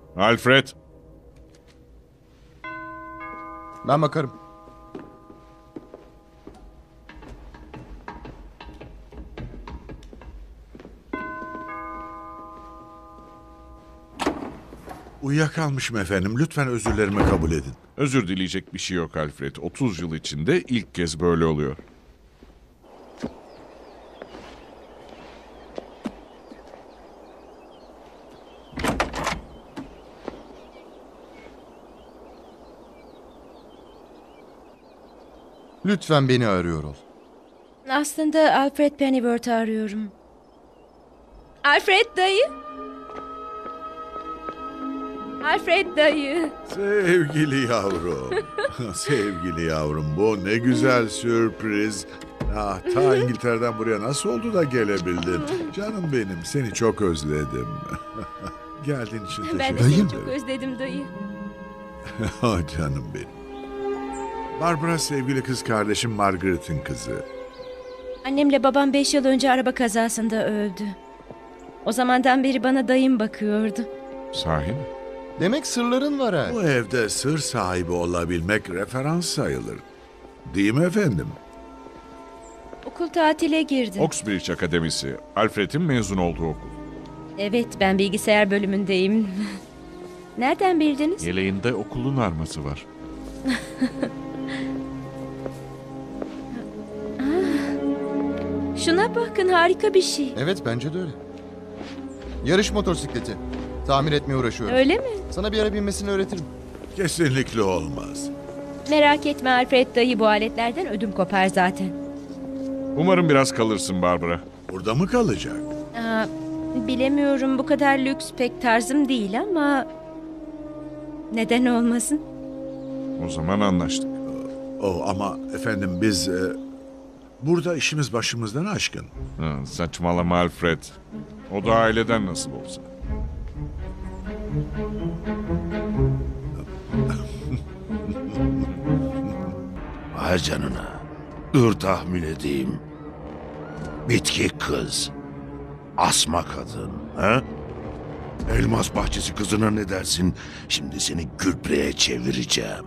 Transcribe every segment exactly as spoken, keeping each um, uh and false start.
Alfred. Ben bakarım. Uyuyakalmışım efendim. Lütfen özürlerimi kabul edin. Özür dileyecek bir şey yok Alfred. otuz yıl içinde ilk kez böyle oluyor. Lütfen beni arıyor ol. Aslında Alfred Pennyworth'ı arıyorum. Alfred dayı. Alfred dayı. Sevgili yavrum. Sevgili yavrum, bu ne güzel sürpriz. Ah, ta İngiltere'den buraya nasıl oldu da gelebildin? Canım benim, seni çok özledim. Geldiğin için teşekkür Ben de ederim. seni çok özledim dayı. Ah, canım benim. Barbara sevgili kız kardeşim Margaret'in kızı. Annemle babam beş yıl önce araba kazasında öldü. O zamandan beri bana dayım bakıyordu. Sahi mi? Demek sırların var ha. Bu evde sır sahibi olabilmek referans sayılır. Değil mi efendim? Okul tatile girdi. Oxbridge Akademisi. Alfred'in mezun olduğu okul. Evet, ben bilgisayar bölümündeyim. Nereden bildiniz? Yeleğinde okulun arması var. Şuna bakın, harika bir şey. Evet, bence de öyle. Yarış motosikleti. Tamir etmeye uğraşıyorum. Öyle mi? Sana bir ara binmesini öğretirim. Kesinlikle olmaz. Merak etme Alfred dayı, bu aletlerden ödüm kopar zaten. Umarım biraz kalırsın Barbara. Burada mı kalacak? Aa, bilemiyorum, bu kadar lüks pek tarzım değil ama... Neden olmasın? O zaman anlaştık. Oh, ama efendim biz... e, burada işimiz başımızdan aşkın. Ha, saçmalama Alfred. O da aileden nasıl olsa. Vay canına. Dur tahmin edeyim. Bitki kız. Asma kadın. Ha? Elmas bahçesi kızına ne dersin? Şimdi seni gübreye çevireceğim.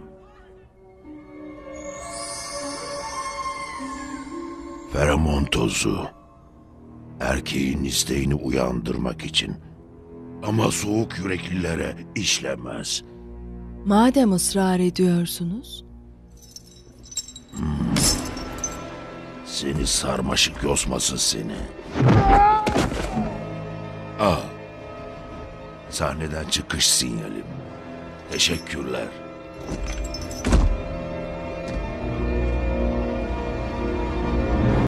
Feromon tozu. Erkeğin isteğini uyandırmak için. Ama soğuk yüreklilere işlemez. Madem ısrar ediyorsunuz. Seni sarmaşık yosmasın seni. Aa, sahneden çıkış sinyalim. Teşekkürler.